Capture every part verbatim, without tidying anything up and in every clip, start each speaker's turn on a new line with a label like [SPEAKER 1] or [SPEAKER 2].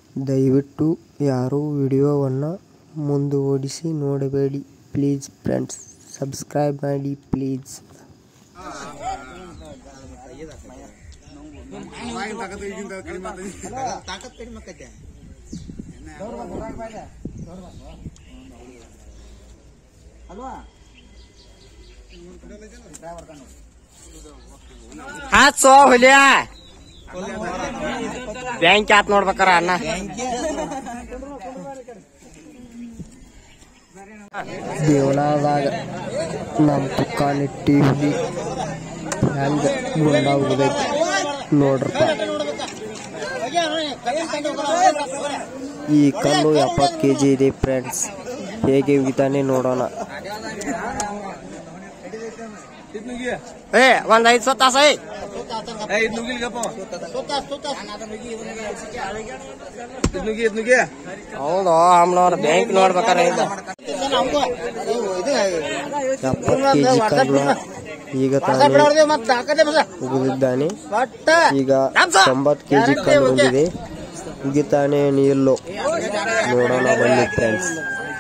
[SPEAKER 1] ದಯವಿಟ್ಟು ಯಾರೂ ವಿಡಿಯೋವನ್ನು ಮುಂದೂಡಿಸಿ ನೋಡಬೇಡಿ ಪ್ಲೀಸ್ ಫ್ರೆಂಡ್ಸ್. ಸಬ್ಸ್ಕ್ರೈಬ್ ಮಾಡಿ ಪ್ಲೀಸ್.
[SPEAKER 2] हाथ सो होलिया ಬ್ಯಾಂಕ್ ಯಾತ್ ನೋಡ್ಬೇಕಾರ ಅಣ್ಣ.
[SPEAKER 1] ದೇವನಾದಾಗ ನಮ್ಮ ತುಕ್ಕಾನಿ ಟಿವಿ ಹೆಂಗ ಗುಂಡಾಗುದೈತಿ ನೋಡ್ರಪ್ಪ. ಈ ಕಲ್ಲು ಎಪ್ಪತ್ತು ಕೆ ಜಿ ಇದೆ ಫ್ರೆಂಡ್ಸ್. ಹೇಗೆ ಉಗಿತಾನೆ ನೋಡೋಣ.
[SPEAKER 2] ಏ ಒಂದ್ ಐದು ಸೊತ್ತಾಸ ಹೌದು ಹಮ್ನವ್ರ ಬ್ಯಾಂಕ್ ನೋಡ್ಬೇಕಾರ.
[SPEAKER 1] ಎಪ್ಪತ್ತು ಕೆ ಜಿ ಕಲ್ಲು ಈಗ ತಾನೇ ಉಗಿದಿದ್ದಾನೆ. ಈಗ ತೊಂಬತ್ತು ಕೆ ಜಿ ಕಲ್ಲು ಉಗಿದೆ. ಉಗಿತಾನೆ ನೀರ್ಲು ನೋಡೋಣ ಬನ್ನಿ ಫ್ರೆಂಡ್ಸ್.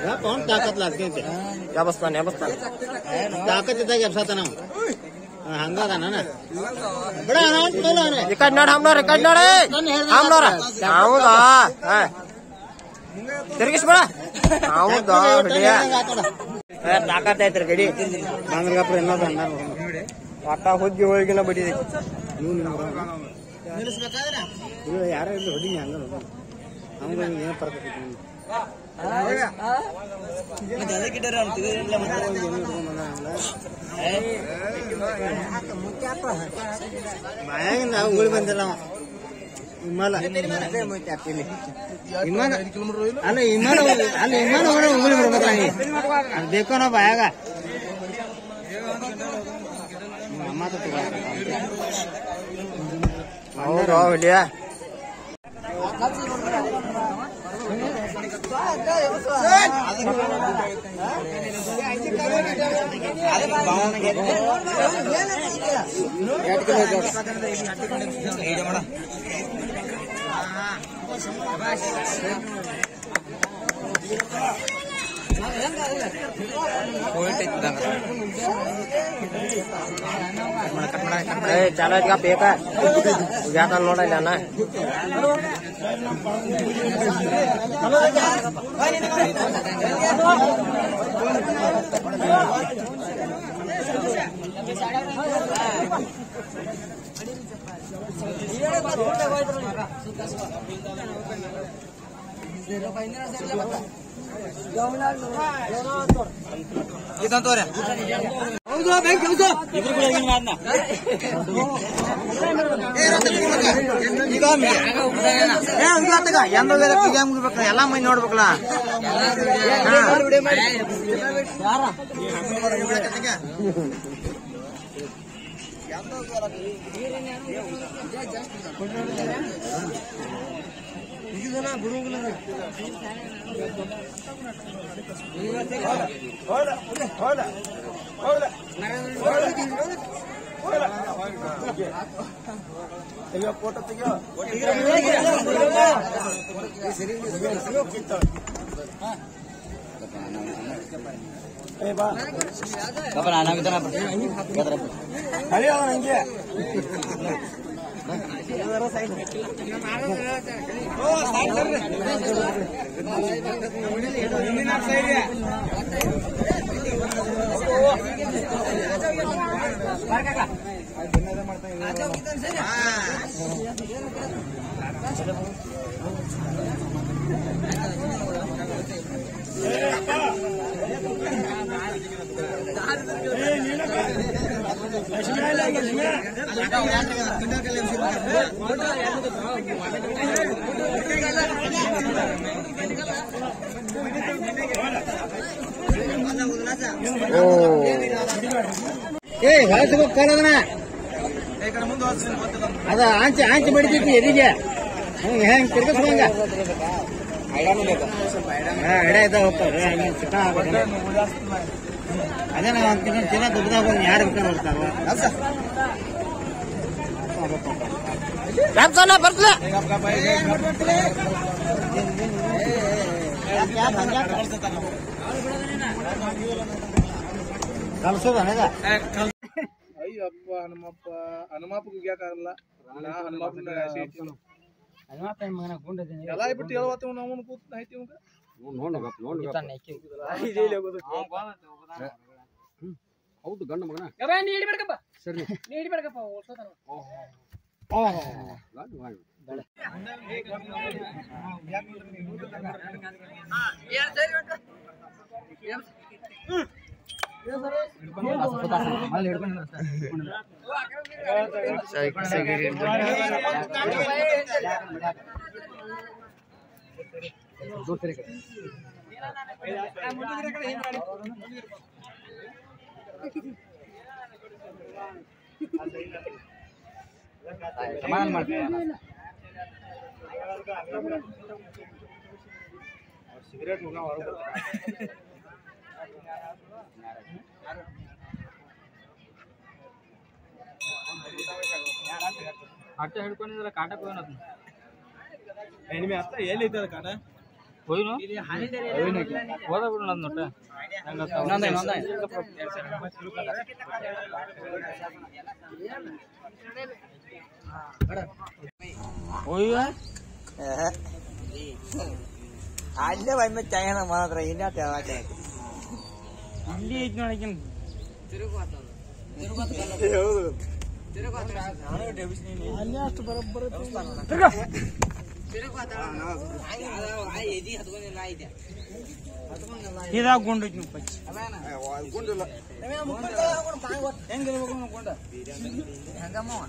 [SPEAKER 2] ಎಬಸ್ತಾನೆ ಎಬಸ್ತಾನೆ
[SPEAKER 3] ತಾಕತ್ ಇದ್ದಾಗ ಎಬ್ಸತಾನ ಹಂಗದ
[SPEAKER 2] ಈ ಕಡೆ ನೋಡ ಹಮ್ನವ್ರ ಈ ಕಡೆ ನೋಡಿ ಹಮ್ನವ್ರ. ಹೌದಾ ತಿರುಗಿಸ್ಬೇಡ. ಹೌದಾ ತಾಕತ್ ಐತ್ರಿ ಗಡಿ
[SPEAKER 3] ಬಾಂಗ್ರಗಪ್ಪ ಏನದ
[SPEAKER 2] ಒಟ್ಟ ಹುಗ್ಗಿ ಹೋಳಿಗೆನ ಬಡಿದೆ.
[SPEAKER 3] ಯಾರೋ ಇಲ್ಲಿ ಹೊಡಿ ಹಂಗ ಹಂಗ ಏನ್ ಪರ್ಕ ಬಾಯಾಗಿಂದ ಉಗುಳಿ ಬಂದಿಲ್ಲ ವಿಮಾನ ವಿಮಾನ ಅಲ್ಲ ವಿಮಾನ ಅಲ್ಲ ವಿಮಾನ ಉಗುಳಿ ಬಿಡ್ಬೇಕಲ್ಲ ಅದು ಬೇಕೋ ನಾವು ಬಾಯಾಗ
[SPEAKER 2] ಹೌದು ಹುಲಿಯಾ ಚಾಲ ಬೇಕಾ ಜಾತ ನೋಡಲ್ಲ ಅಣ್ಣ.
[SPEAKER 3] ಇದಂತವ್ರೆ ಹೌದು ಬ್ಯಾಂಕ್ ಹೌದು ಇಬ್ರು ಕೂಡ ಹೋಗಿ ಮಾಡ್ನ ಈಗ ಮುಗಿಬೇಕಲ್ಲ ಎಲ್ಲಾ ಮೈ ನೋಡ್ಬೇಕಲ್ಲ.
[SPEAKER 1] ತೆಗಿಯೋ ಫೋಟೋ ತೆಗಿಯೋ. ಏ ಹೊಲಸ ಕಾಲದನ ಅದ ಆಂಚೆ ಆಂಚೆ ಬಡಿತೈತಿ ಎದಿಗೆ ಹಂಗ ಹೆಂಗ್ ತಿರ್ಗಸ್ಕೊಂಗ ಎಡ ಇದ್ದ ಹೋಗ್ತಾರೆ ಚಿಕ್ಕ ಅದೇ ನಾವು ಅಂತಿನ ಚಿನ್ನ ದುಡ್ದಾಗ ಯಾರು ಬಿಟ್ಟು ಹೋಗ್ತಾವ.
[SPEAKER 2] ಕ್ಯಾಪ್ಸನ ಬರ್ತಲೆ
[SPEAKER 4] ಅಯ್ಯಪ್ಪ ಹನುಮಪ್ಪ ಹನುಮಪ್ಪ ಕುಗ್ಯಾಕಾಗಲ್ಲ ನಾ ಹನುಮಪ್ಪನ ಎಲ್ಲ ಬಿಟ್ಟು ಹೇಳುವತ್ತ ಅವನು ಕೂತ್ ಐತಿ
[SPEAKER 5] ಹೌದು ಗಂಡ ಮಗನ
[SPEAKER 6] ನೀ ಹಿಡಿಬೇಕಪ್ಪ
[SPEAKER 5] ಸರಿ
[SPEAKER 6] ನೀ ಹಿಡಿಬೇಕಪ್ಪ ಓಡ್ಸೋತಾನ
[SPEAKER 3] ಸಮಾಧಾನ ಮಾಡ್ತೀನಿ
[SPEAKER 4] ಸಿಗರೇಟ್ ಮುಗ ಹೊರಗೆ
[SPEAKER 6] ಅಟ್ಟ ಹಿಡ್ಕೊಂಡಿದ್ರೆ ಕಾಟಕ್ಕೆ ಹೋಗೋಣ
[SPEAKER 4] ಎನಿಮೆ ಅತ್ತ ಎಲ್ಲಿ ಐತೆ ಕಾಟ
[SPEAKER 6] ಹೋಯ್ನು ಹೋದ ಬಿಡು ನನ್ನ ನೋಟ
[SPEAKER 3] ಅಲ್ಲೇ ಒಮ್ಮೆ ಚಾಯನ ಮಾತ್ರ ಇನ್ಯಾತ
[SPEAKER 6] ಇಲ್ಲಿ ಐತಿ ನೋಡಕಿನ್
[SPEAKER 4] ಅಷ್ಟು ಬರೋಬ್ಬರ
[SPEAKER 6] ಇದಾಗ ಗುಂಡು ಐತಿ
[SPEAKER 4] ಗುಂಡಿಲ್ಲ
[SPEAKER 3] ಹೆಂಗಮ್ಮ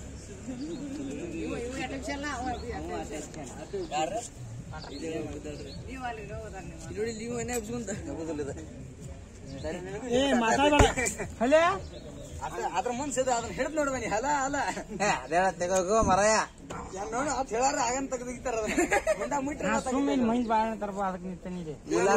[SPEAKER 3] ಅದ್ರ ಮುಂದೆ ಅದನ್ನ ಹಿಡಿದ್ ನೋಡ್ಬನಿ ಹಲ ಅಲ್ಲ ಅದೇ ತೆಗೋಗೋ ಮರಯ ನೋಡು ಅದ್ ಹೇಳಾರ ಆಗನ್ ತೆಗೆದಿರ್ತಾರ ಅದನ್ನ ಮುಟ್ರ
[SPEAKER 6] ಸುಮ್ಮನೆ ಮೈಂಡ್ ಬಾಳ ತರಪ ಅದಕ್ಕೆ ನಿಂತಾನಿದೆ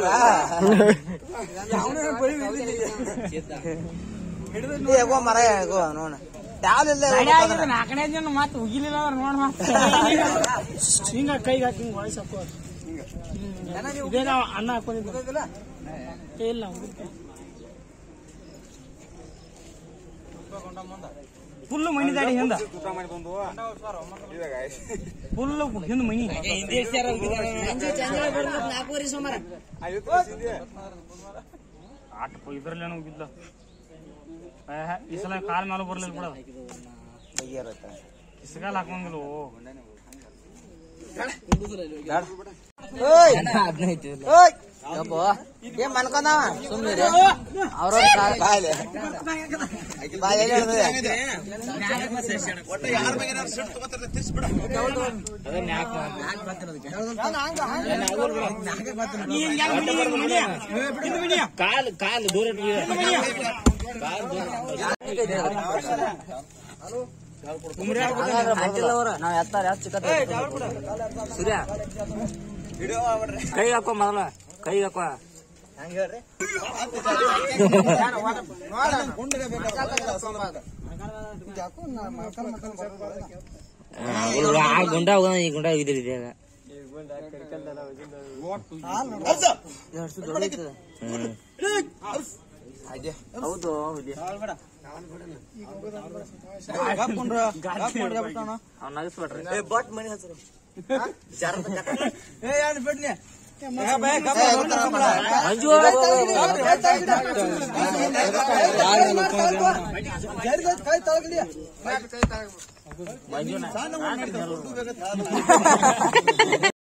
[SPEAKER 3] ಹಿಡಿದು ಮರಯ ಗೋ ನೋಡ
[SPEAKER 6] ನಾಲ್ಕನೇ ಜನ ಮತ್ತೆ ಹೋಗಿಲಿಲ್ಲ ಅವ್ರು ನೋಡ್ ಹಿಂಗ ಕೈಗೆ ಹಾಕಿ ಹಿಂಗ ವಾಯ್ಸ್ ಹಾಕೋ ಇದೇ ನಾವು ಅನ್ನ ಹಾಕೊಂಡಿದ್ದಿಲ್ಲ ಇಲ್ಲ ಫುಲ್ ಮನಿ ದಾಡಿ ಹಿಂದ ಫುಲ್ ಹಿಂದ ಮನಿ ಆಟ ಇದ್ರಲ್ಲೇನೋ ಹೋಗಿದ್ಲ ಈ ಸಲ ಕಾಲ್ ಮೇಲೆ ಬರ್ಲಿಲ್ಲ ಬಿಡ ಇಸ್ಗಾಲ ಹಾಕಂಗಿಲ್ಲ
[SPEAKER 3] ಏನ್ ಮನ್ಕೊಂಡವ ಸುಮ್ಮನೆ ಅವ್ರ ಬಾಯ್ ಬಾಯ್
[SPEAKER 6] ಕಾಲ್ ಕಾಲ್ ದೂರ
[SPEAKER 3] ನಾವ್ ಎತ್ತಾರ ಚಿಕ್ಕ ಸೂರ್ಯ
[SPEAKER 6] ಕೈ ಹಾಕೋ ಮೊದಲ ಕೈ ಹಾಕೋ
[SPEAKER 3] ಹಂಗ ಹೇಳ್ರಿ
[SPEAKER 6] ಆ ಗುಂಡ ಹೋಗೋಣ ಈ ಗುಂಡ ಹೋಗಿದ್ರಿ
[SPEAKER 3] ಹೌದು
[SPEAKER 6] ಅವ್ನ ನಗಸ್ಬೇಡ್ರಿ
[SPEAKER 3] ಬಟ್ ಮನಿ ಹಚ್ರು ಬಿಡ್ಲಿ
[SPEAKER 6] ಮಂಜು